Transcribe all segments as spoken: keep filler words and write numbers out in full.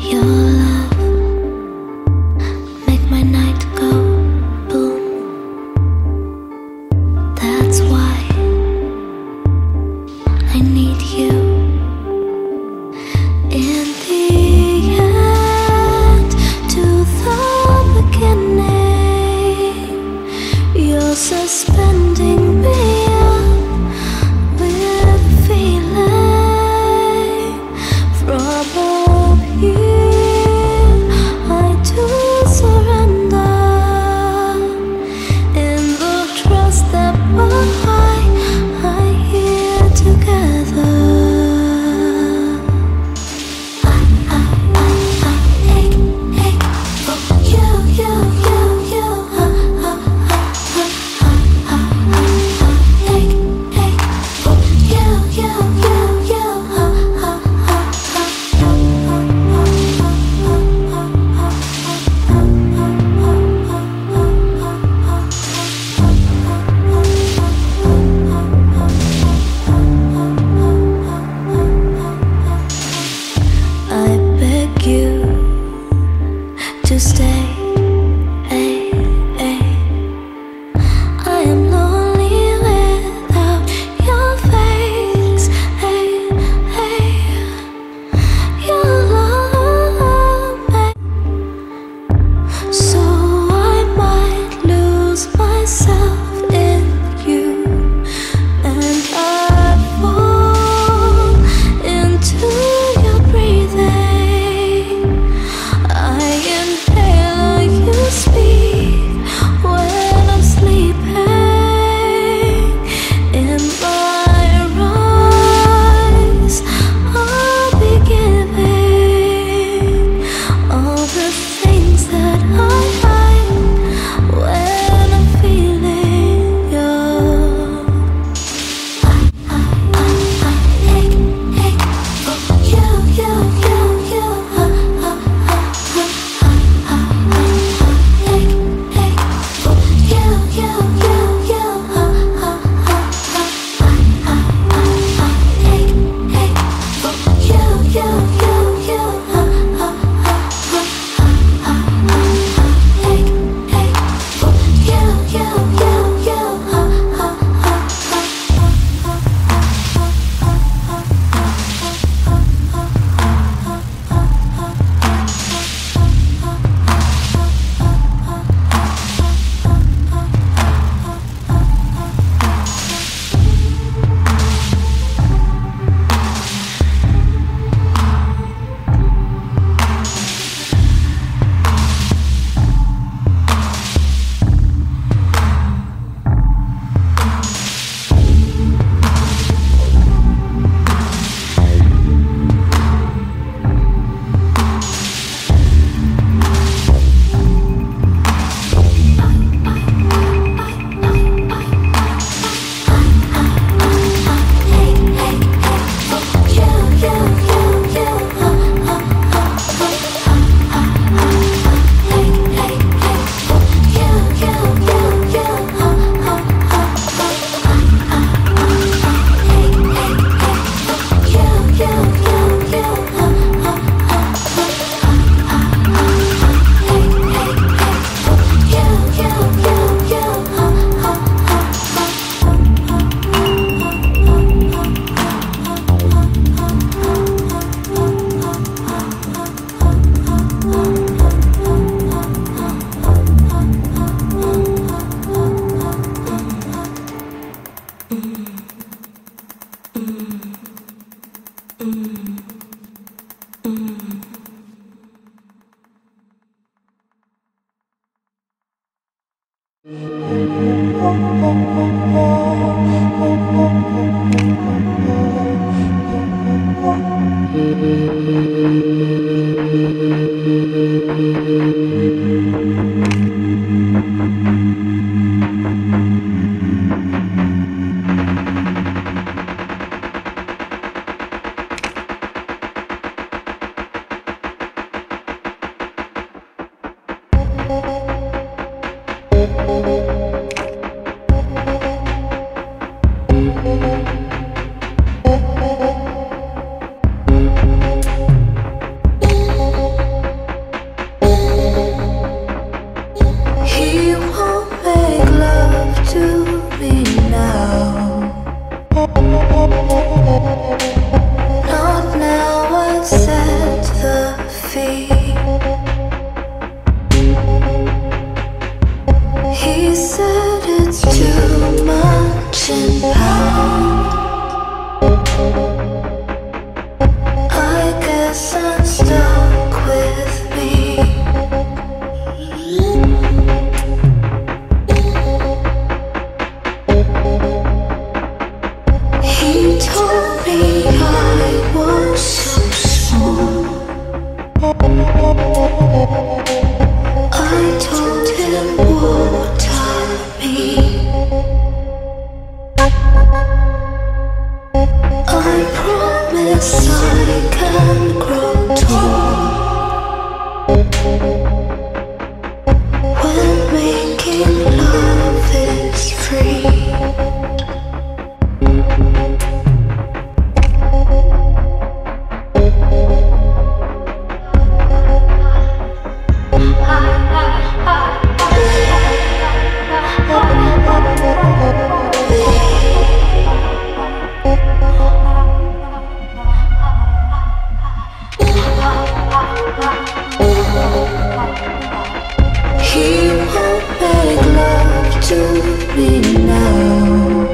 Your love make my night go boom. That's why I need you. In the end to the beginning, you're suspending me up with a feeling. From up here I do surrender, in the trust that we're high, high here together. I, I, I, I ache, ache for you, you, you, you. I, I, I, I, I, I, I ache, ache for you, you, you, you. I, I, I beg you to stay. I am lonely without your face. Your love me, so I might lose myself in you, and I fall into your breathing. I inhale, you speak when I'm sleeping. In my rise, I'll be giving all the things that I hide when I'm feeling you. I, I, I, I ache, ache for you, you, you, you. I, I, I, I, I, I, I ache, ache for you, you, you, you. I, I, I, I, I, I, I ache, ache for you, you, you, you. I, I, I, I, I, I ache, ache for you, you, you, you. I, I, feet. He said it's too much in pounds. I guess I'm stuck with me. He told me I was so small. I told him water me. I promise I can grow tall when making love is free. He won't make love to me now.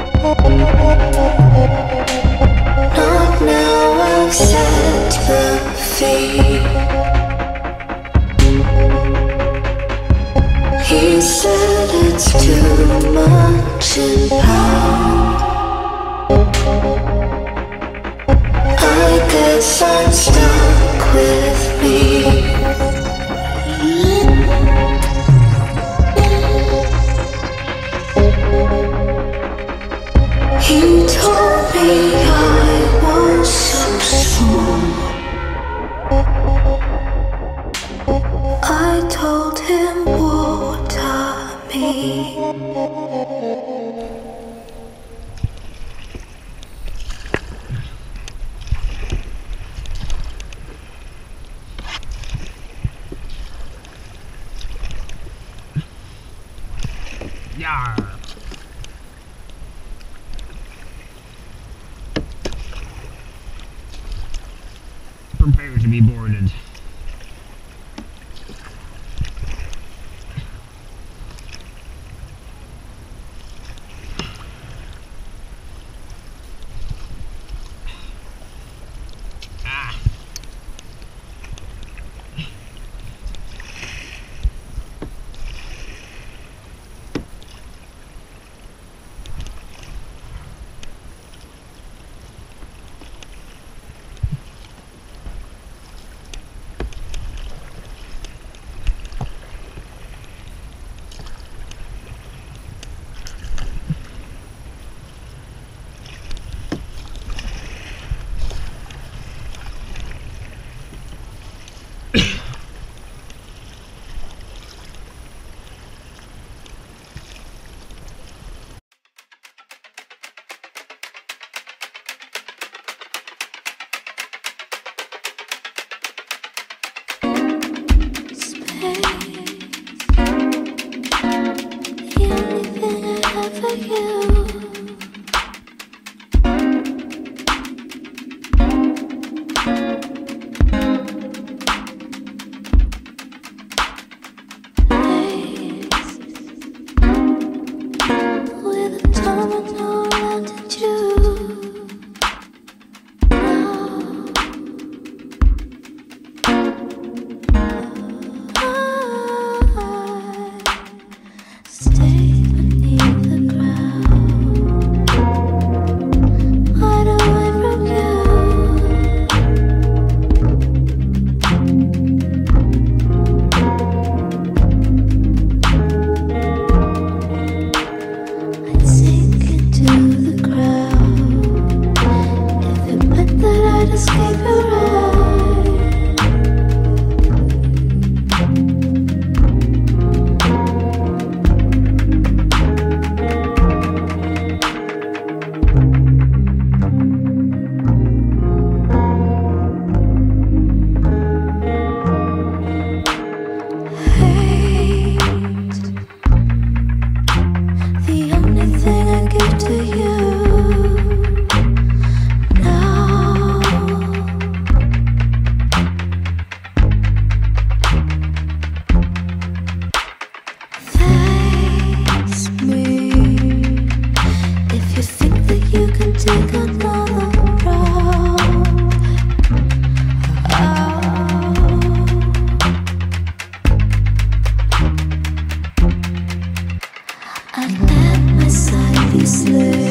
Not now, I've set them free. He said it's too much in pounds. I guess I'm stuck with me. He told me I was so small. I told him water me. Yarr. Prepare to be boarded. Ah. Stay beneath the ground. slave.